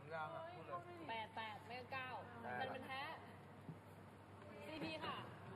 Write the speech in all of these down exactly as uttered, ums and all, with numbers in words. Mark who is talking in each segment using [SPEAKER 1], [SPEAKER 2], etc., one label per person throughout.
[SPEAKER 1] ยางอ่ะพูดเลย
[SPEAKER 2] แปดแปดไม่เก้ามันเป็นแท้ซีพีค่ะ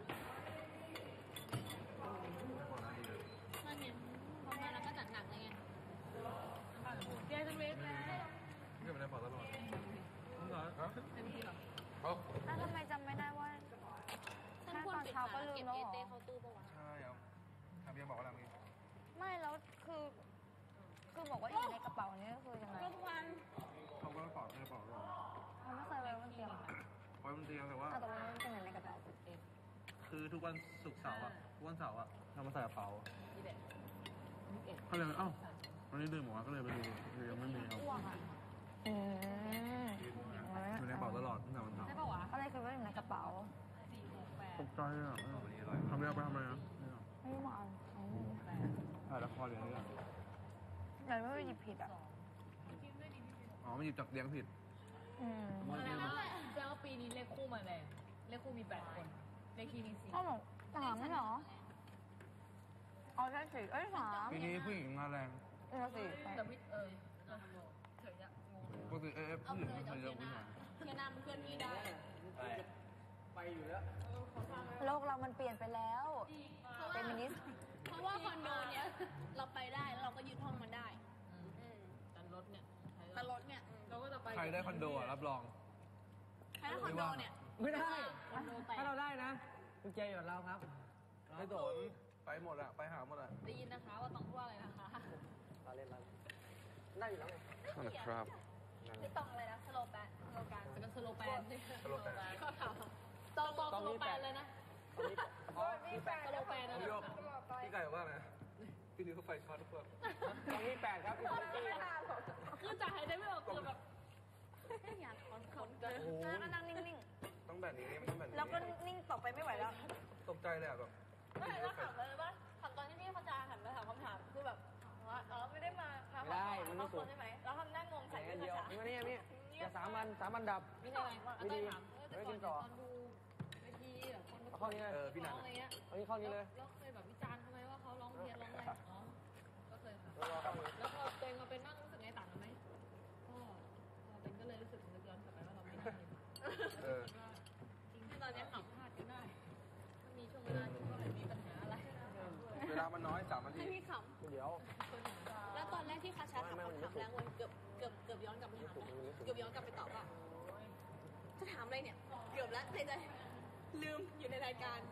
[SPEAKER 2] มันเนี่ยพอมาแล้วก็จัดหนักเลยไงเจสันเวสแล้ว
[SPEAKER 1] นี่เป็นอะไรปอดตลอดเหรอฮะ
[SPEAKER 2] เต็มที่หรอ
[SPEAKER 3] เขาแล้วทำไมจำไม่ได้ว่า
[SPEAKER 2] ถ้าตอนเช้าก็ลืมแล้วเต้เข้าตู้ปะวะ
[SPEAKER 1] ใช่ครับทำยังบอกว่าอะไรเมื่อกี้
[SPEAKER 3] ไม่แล้วคือคือบอกว่าอยู่ในกระเป๋านี้ก็คือยังไง
[SPEAKER 2] ทุกวัน
[SPEAKER 1] เขาก็ปอดไม่ปอดหรอก
[SPEAKER 3] เขาไม่เคยไว้บนเตียง
[SPEAKER 1] ไว้บนเตียงแต่ว่า
[SPEAKER 3] แต่ว่ามันเป็นในกระเป๋า
[SPEAKER 1] คือทุกวันศุกร์เสาร์อ่ะทุกวันเสาร์อ่ะทำมาใส่กระเป๋าเขาเลยเอ้าวันนี้ดื่มหมดก็เลยไปดูคือยังไม่มีครับ
[SPEAKER 3] อืม
[SPEAKER 1] อยู่ในกระเป๋าตลอดตั้งแต่วันเสาร์
[SPEAKER 2] ได้ปะวะ
[SPEAKER 3] ก็เลยคิดว่าอยู่ในกระเป๋า
[SPEAKER 1] ตกใจอ่ะทำเรื่องไปทำไมอ่ะ
[SPEAKER 3] ไม่มาเอา
[SPEAKER 1] ถ่ายละครอย่างนี้อ่ะ
[SPEAKER 3] เดี๋ยวไม่หยิบผิดอ่ะ
[SPEAKER 1] อ๋อไม่หยิบจากเลี้ยงผิด
[SPEAKER 3] อืม
[SPEAKER 2] แสดงว่าแสดงว่าปีนี้เลขคู่มาแรงเลขคู่มีแปดคนเลขคีมีสี่
[SPEAKER 3] เขาบอกสามไม่หรอเอาแค่สี่เอ้ยสาม
[SPEAKER 1] ปีนี้ผู้หญิงมาแรง
[SPEAKER 3] เออสี่
[SPEAKER 2] แต่พี่เออเฉยจะงง
[SPEAKER 1] ปกติเอฟผู้หญิงมันเยอะผู้ชาย
[SPEAKER 2] เทียนาเพื่อนพี่ได้
[SPEAKER 1] ไปอยู่แล้ว
[SPEAKER 3] โลกเรามันเปลี่ยนไปแล้วเป็นมินิส
[SPEAKER 2] เพราะว่าคอนโดเนี้ยเราไปได้แล้วเราก็ยึดห้องมันได้แต่รถเนี่ยแต่รถเนี่ยเราก็จะไป
[SPEAKER 1] ใครได้คอนโดอ่ะรับรอง
[SPEAKER 2] ใครได้คอนโดเนี่ย
[SPEAKER 4] ไม่ได้ถ้าเราได้นะกุญแจอยู่กับเราครับ
[SPEAKER 1] ไม่โดนไปหมดอะไปหาหมดอะ
[SPEAKER 2] ได้ยินนะคะว่าต้องพูดอะไรนะคะ
[SPEAKER 4] เราเล่นเราได้อยู่แล้วไง
[SPEAKER 1] นั่นครับ
[SPEAKER 2] ไม่ต้องอะไรนะสโลแปนสโลการเป็นสโลแปน
[SPEAKER 1] สโลแปน
[SPEAKER 2] ก็ถามตองตองสโลแปนเลยนะ
[SPEAKER 3] อ๋อมีแปด
[SPEAKER 2] สโลแปนนะ
[SPEAKER 1] พี่ไก่บอกว่าไงพี่นิ้วไฟช็อตทุกคน
[SPEAKER 4] ตรงนี้แปดครับพี่
[SPEAKER 2] คือจ่ายได้ไม่ออกคือแบบอยากคอนคอนเกิน
[SPEAKER 3] แล้วนั่งนิ่ง
[SPEAKER 1] ๆต้องแบบนี้ไม่ต้องแบบนี้
[SPEAKER 3] แล้วก็นิ่งต่อไปไม่ไหวแล้ว
[SPEAKER 1] ตกใจเลยอ่ะแบบ
[SPEAKER 2] ไม่แล้วถามเลยว่าถามตอนที่พี่เขาจะหันมาถามคำถามคือแบบว่าเออไม่ได้มามาขอขอคนใช่ไหมแล้วทำหน้างงใส่
[SPEAKER 4] เดียวนี่นี่นี่จะสามวันสามวันดับ
[SPEAKER 2] ไม่ใช่ไม่ดีไม่กินต่อตอนดูเวทีแบบคน
[SPEAKER 4] เข้านี้เลย
[SPEAKER 1] เออพี่นัน
[SPEAKER 2] อะไรเงี้ย
[SPEAKER 4] เอานี้เข้านี้เลย
[SPEAKER 2] แล้วเคยแบบวิจารณ์เขาไหมว่าเขาร้องเพี้ยนร้องอะไรอ๋อก็เคยค่ะแล้วพอตัวเองมาเป็นบ้างรู้สึกไงต่างกันไหมก็พอเป็นก็เลยรู้สึกนึกย้อนกลับไปว่าเราไม่ได้เออจริงที่ตอนนี้ขับพลาดก็ได้มีช่วงเวลาที่ก็มีปัญหาอะไร
[SPEAKER 1] เวลามันน้อยสามนาที
[SPEAKER 2] ให้พี่ขำ
[SPEAKER 4] เดี๋ยว
[SPEAKER 2] แล้วตอนแรกที่คาชาถามคำถามแรงวันเกือบเกือบเกือบย้อนกลับไปถามเกือบย้อนกลับไปตอบว่าจะถามอะไรเนี่ยเกือบแล้วใจใจลืมอยู่ในรายการ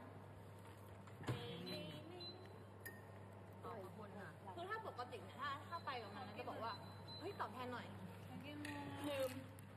[SPEAKER 2] ขอบคุณค่ะคือถ้าปกติเนี่ยถ้าถ้าไปกับมันก็บอกว่าเฮ้ยตอบแทนหน่อยลืม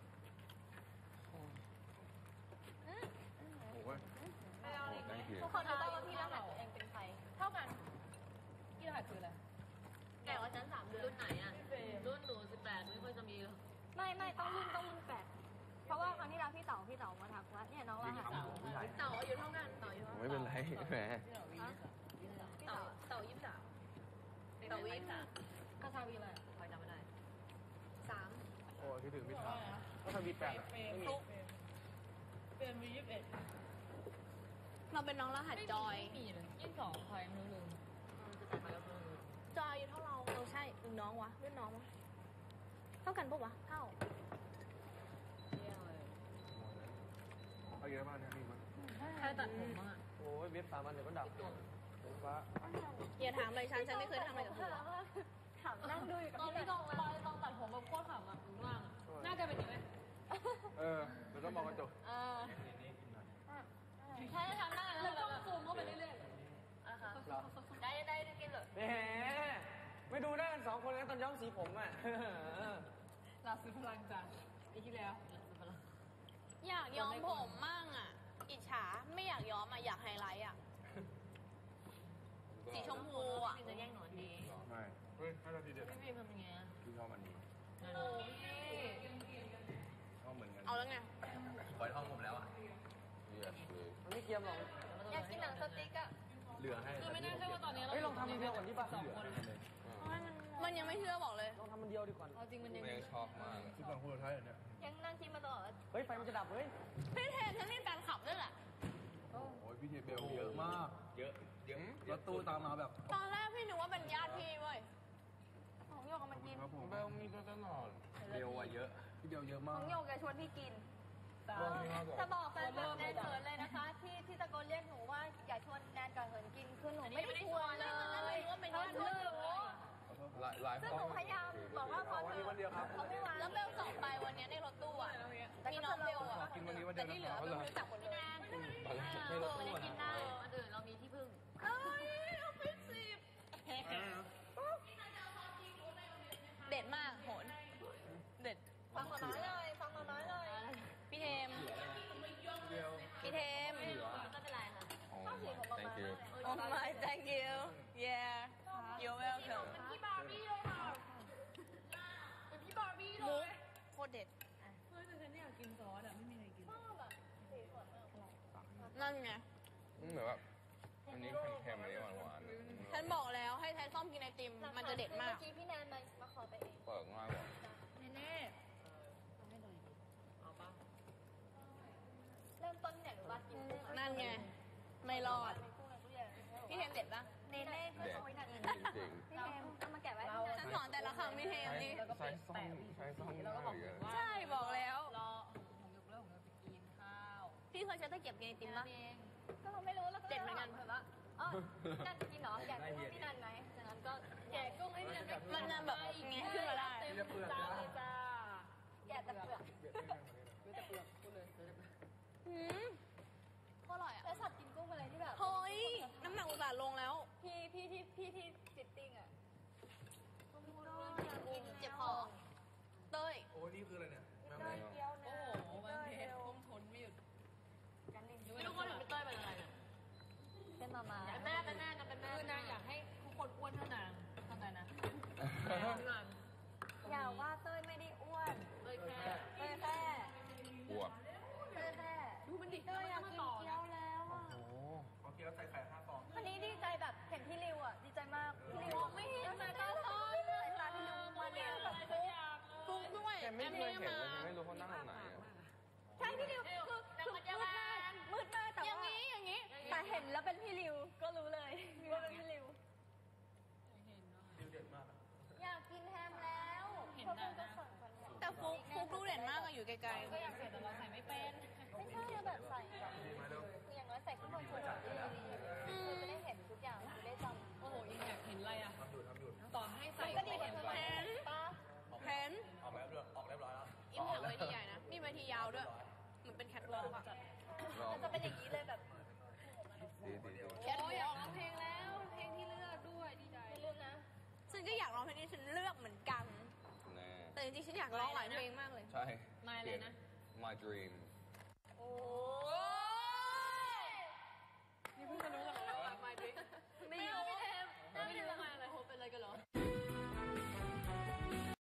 [SPEAKER 1] โอ้ย
[SPEAKER 2] ทุกคนจะต้องที่รหัสตัวเองเป็นใครเท่ากันที่รหัสคืออะไรแก่กว่าฉันสามเดือนรุ่นไหนอ่ะรุ่นหนูสิบแปดไม่ค่อยจะมี
[SPEAKER 3] ไม่ไม่ต้องรุ่นต้องรุ่นแปดเพราะว่าครั้งที่แล้วพี่เต๋าพี่เต๋ามาทักว่าเนี่ยน้องรหัสเต๋า
[SPEAKER 2] เต๋าอายุเท่ากันเต๋าอายุเท่ากัน
[SPEAKER 1] ไม่เป็นไรแหม
[SPEAKER 2] เต๋าเต๋ายี่สิบสามเต๋ายี่สิบสามคาซาวีอะไรคอยจำไม่ได้สาม
[SPEAKER 1] โอ้ที่ถึงพี่ถามก็ทำบีแปดอ่ะไม่มี
[SPEAKER 2] เป็นมียี่สิบเอ็ดเราเป็นน้องรหัสจอยมีเลยยี่สิบสองคอยไม่ลืมจอยอยู่เท่าเราเออใช่รุ่นน้องวะรุ่นน้องวะเท่ากันปะวะเท่า
[SPEAKER 1] เอาเยอะมากเนี่ยมีมั้ย
[SPEAKER 2] ใครตัดผมอ่ะ
[SPEAKER 4] โอ้ยเว็บสามวันเดี๋ยวก็ดับผมว่า
[SPEAKER 2] อย่าถามเลยฉันฉันไม่เคยทำอะไรกับเธอ
[SPEAKER 3] ถามนั่งดูอยู่กับ
[SPEAKER 2] ตอนที่ต้องต้องตัดผมแบบโคตรขำอ่ะหนูว่างน่าจะเป็นอย่างไร
[SPEAKER 1] เออเดี๋ยวต้องมองกระจก
[SPEAKER 2] เออใช่ทำหน้าแล้วก็ซูมเข้าไปเรื่อยๆอ่ะค่ะได้ได้ได้กินเลย
[SPEAKER 4] แหมไม่ดูได้กันสองคนแล้วตอนย้อมสีผมอ่ะ
[SPEAKER 2] เราซื้อพลังจังปีที่แล้วซื้อพลังอยากย้อมผมมั่งอ่ะอิจฉาไม่อยากย้อมอ่ะอยากไฮไลท์อ่ะสีชมพูอ่ะจะแย่งหนอนดี
[SPEAKER 1] ไม่เฮ้ยให้เราทีเดียว
[SPEAKER 2] พี่พีทำยังไงอ่ะ
[SPEAKER 1] พี่ชอบอันนี้
[SPEAKER 2] โอ้ย
[SPEAKER 1] ชอบเหมือนกัน
[SPEAKER 2] เอาแล้วไง
[SPEAKER 1] ปล่อยท้องผมแล้วอ่ะเลือดเลย
[SPEAKER 4] มันไม่เกี่ยมหรอก
[SPEAKER 2] อยากกินหนังสติ๊กอ่ะ
[SPEAKER 1] เหลือให้
[SPEAKER 2] คือไม่น่าเชื่อว่าตอนนี้เรา
[SPEAKER 4] เฮ้ยลองทำมันเดียวก่อนดิป่ะ
[SPEAKER 2] สองคนมันยังไม่เชื่อบอกเลย
[SPEAKER 4] ลองทำมันเดียวดีกว่า
[SPEAKER 2] จริงมันยัง
[SPEAKER 1] ชอบมากที่บางคนท้ายเนี่ย
[SPEAKER 2] ยังนั่งคิดมาตลอด
[SPEAKER 4] เฮ้ยไฟมันจะดับเฮ้ย
[SPEAKER 2] พี่เทนฉันนี่แฟนขับด้วยแหละ
[SPEAKER 1] โอ้ยพี่เทเบลเยอะมากเยอะเยอะรถตู้ตามมาแบบ
[SPEAKER 2] ตอนแรกพี่นึกว่าเป็นญาติพี่เว้ยของโยกกับมันกิน
[SPEAKER 1] เบลมีตัวตลอดเบลอะเยอะพี่เดียวเยอะ
[SPEAKER 3] ข
[SPEAKER 1] มา
[SPEAKER 3] อก งโยกจะชวนพี่กิน
[SPEAKER 1] รอบนี้มากกว่า
[SPEAKER 3] จะบอกแฟนคลับแนนเขินเลยนะคะ ที่ที่ตะโกนเรียกหนูว่าอย่าชวนแนนกับเหินกินคือหนูไม่ได้ชวนเลยเขาชวนหนู
[SPEAKER 5] หลายหลาย
[SPEAKER 3] ซึ่ง
[SPEAKER 5] ห้
[SPEAKER 3] ห
[SPEAKER 5] อ
[SPEAKER 3] นู
[SPEAKER 5] ง
[SPEAKER 3] พยายามบอกว่าพอ
[SPEAKER 1] วันนี้วันเดียวครับ
[SPEAKER 3] เขาไม่วาง
[SPEAKER 2] แล้วเบลส่งไปวันนี้ในรถตู้อ่ะมีน้องเบลอ่ะ
[SPEAKER 1] กินวันนี้วันเดี
[SPEAKER 2] แต่
[SPEAKER 1] ยว
[SPEAKER 2] ที่
[SPEAKER 1] นะ
[SPEAKER 2] เหลือ
[SPEAKER 1] ครับ
[SPEAKER 2] ไม่รู้จักหมดเลย
[SPEAKER 5] ไม่รถตู้
[SPEAKER 2] ไม่ได้
[SPEAKER 5] นะ
[SPEAKER 2] กินได้อันอื่นเรามีที่พึ่ง
[SPEAKER 3] เอ้ยเอาไปสิบ
[SPEAKER 2] เด็ดมากโหนเด็ด
[SPEAKER 3] ฟังมาน้อยเลยฟังมาน้อยเลย
[SPEAKER 2] พี่เทม
[SPEAKER 1] เดียว
[SPEAKER 2] พี่เทม
[SPEAKER 3] ไม่เป็นไรค่ะ
[SPEAKER 5] อ๋อ thank you
[SPEAKER 2] Oh my thank you yeah you're welcome
[SPEAKER 3] พี่บาร์บี้เลยค่ะเป็นพี่บาร์บี้เล
[SPEAKER 2] มุก
[SPEAKER 3] ย
[SPEAKER 2] โคตรเด็ด
[SPEAKER 3] เฮ้ยแต่ฉันอยากกินซอสอ่ะไม่มีใครกินชอบอ่ะสีสวยมาก
[SPEAKER 2] นั่นไง
[SPEAKER 5] อืมเหมือนแบบอันนี้เค็มๆอันนี้หวาน
[SPEAKER 2] ฉันบอกแล้วให้แทนส้มกินไอติมมันจะเด็ดมาก
[SPEAKER 3] เมื่อกี้พี่แนนมามาขอไปเอง
[SPEAKER 5] ๆเปิดง่ายกว่า
[SPEAKER 3] แน่เริ่มต้นที่ไหนหรือว่ากินกุ้ง
[SPEAKER 2] นั่นไงไม่รอด
[SPEAKER 3] กุ้งในตู้เย็น
[SPEAKER 2] พี่เทมเด็ดปะ
[SPEAKER 3] เนเน่ก็
[SPEAKER 5] เด็ด
[SPEAKER 3] โชยหนัก
[SPEAKER 5] จ
[SPEAKER 3] อี
[SPEAKER 5] ริ
[SPEAKER 3] ก
[SPEAKER 5] ง
[SPEAKER 3] นะ
[SPEAKER 5] จริง
[SPEAKER 3] พี่เทมเอามาแกะไว้
[SPEAKER 2] ฉันสอนแต่ละคำพี่เทม
[SPEAKER 5] ใช้
[SPEAKER 2] นี่
[SPEAKER 5] ใช้ซ่อมใช้ซ่อมง่ายเลย
[SPEAKER 2] ใช่บอกแล้ว
[SPEAKER 6] รอผมยกเลิกผมจะไปกินข้าว
[SPEAKER 2] พี่เคยใช้ตะเกียบกินไอติมปะ
[SPEAKER 6] เอง
[SPEAKER 3] ก็เราไม่รู้แล้ว
[SPEAKER 2] เด็ดเหมือนกัน
[SPEAKER 3] เถอะว่าอ๋อนันจะกินเหรอแกะกุ้งให้พี่นันไหมจากนั้นก็แกะกุ้งให้พี่นัน
[SPEAKER 2] มันจะแบบไงขึ้นมาได้
[SPEAKER 1] พี่จะเปลือก
[SPEAKER 6] จ้า
[SPEAKER 1] นะ
[SPEAKER 6] เลยจ้า
[SPEAKER 3] แกะแต่เปลือก
[SPEAKER 6] ดูแต่เปลือกพูดเลยดูแต่เปลือก
[SPEAKER 2] หืมโคตรอร่อยอ่ะ
[SPEAKER 3] แล้วสัตว์กินกุ้งอะไรที่แบบ
[SPEAKER 2] เฮ้ยน้ำหนักอุตส่าห์ลงแล้ว
[SPEAKER 3] พี่พี่ที่พี่ที่ฟิตติ้งอ่ะ
[SPEAKER 2] กินเจ็บคอเต้ย
[SPEAKER 1] โอ้นี่คืออะไรเนี่ยแมว
[SPEAKER 3] เดินเดียวนะ
[SPEAKER 6] โอ้โหมันเผ็ดพุ่งทนไม่หยุด
[SPEAKER 3] กันเล่น
[SPEAKER 6] ไม่รู้ว่าถึงเป็นเต้ยเป็นอะไรเนี่ย
[SPEAKER 3] เป็นมามา
[SPEAKER 6] เป็นแม่เป็นแม่นะเป็นแม่คือนางอยากให้ทุกคนอ้วนเท่านางเข้าใจนะเพื่อน
[SPEAKER 3] อย่าว่าเต้ยไม่ได้อ้วน
[SPEAKER 6] เลยแค่
[SPEAKER 3] เต้ยแค่
[SPEAKER 5] บวบ
[SPEAKER 3] เต้ยแค่
[SPEAKER 6] ดูมันดิ
[SPEAKER 3] เต้ยอยากกินเกี๊ยวแล้วอ่ะ
[SPEAKER 5] โอ้
[SPEAKER 1] โอเคแล้วใส่ไข่ห้าฟอง
[SPEAKER 3] วันนี้ดีใจแบบเห็นพี่ริวอ่ะดีใจมากพี่ริวไม่เห็นมาต้อนรับเลยตาพี่ริวมาเนี่ยแบบฟุ๊ก
[SPEAKER 2] ฟุกด้วย
[SPEAKER 5] แกไม่เคยเห็น
[SPEAKER 2] มา
[SPEAKER 5] เลยแกไม่รู้เขานั่งตรงไหนอะ
[SPEAKER 3] ใช่พี่ริวคือคือมืดมากมืดมากแต่
[SPEAKER 2] อย่าง
[SPEAKER 3] ว่า
[SPEAKER 2] นี้อย่างนี้
[SPEAKER 3] แต่เห็นแล้วเป็นพี่ริวก็รู้เลยว่าเป็นพี่ริว
[SPEAKER 1] ดิวเด็ดมาก
[SPEAKER 3] อยากกินแฮมแล้วเพราะเพิ่งจะสั่งกันเนี่ย
[SPEAKER 2] แต่ฟุกฟุกดูเด่นมากอะอยู่ไกล
[SPEAKER 6] ก็อยากใส่แต่เราใส่ไม่เป็น
[SPEAKER 3] ไม่ใช่แบบใส่แบบ
[SPEAKER 1] มาเร็ว
[SPEAKER 3] อย่างน้อยใส่ข้างบนชุดดีคือจะได้เห็นทุกอย่างคือได้จำ
[SPEAKER 6] โอ้โหยังอยากเห็นอะไรอ่ะ
[SPEAKER 1] ทำหยุดทำหยุด
[SPEAKER 6] ต่อให้ใส่
[SPEAKER 3] ก็ดี
[SPEAKER 6] ไม่
[SPEAKER 3] กว่า
[SPEAKER 6] เห็น
[SPEAKER 3] เธอ
[SPEAKER 6] เลย
[SPEAKER 3] ป้า
[SPEAKER 2] ๆเห็น
[SPEAKER 1] ออกแล้วด้วยออกเรียบร้อยแล้ว
[SPEAKER 2] อิมแพคเวทีใหญ่นะมีเวทียาวด้วยเหมือนเป็นแคทวอล์กอะ
[SPEAKER 5] รอบ
[SPEAKER 3] มันจะเป็นอย่างนี้เลยแบบ
[SPEAKER 5] ดีดีดี
[SPEAKER 2] แคทว
[SPEAKER 6] โอ้
[SPEAKER 2] อย
[SPEAKER 6] อยาก
[SPEAKER 2] ล์ก
[SPEAKER 6] ร้องเพลงแล้วเพลงที่เลือกด้วยดีใจ
[SPEAKER 3] ไม่ลืมนะ
[SPEAKER 2] ฉันก็อยากร้องเพลงนี้ฉันเลือกเหมือนกัน
[SPEAKER 5] แน่
[SPEAKER 2] แต่จริงๆฉันอยากร้องหลายเพลงมากเลย
[SPEAKER 5] ใช่
[SPEAKER 6] ไม่เลยนะ
[SPEAKER 5] My Dream
[SPEAKER 3] โอ้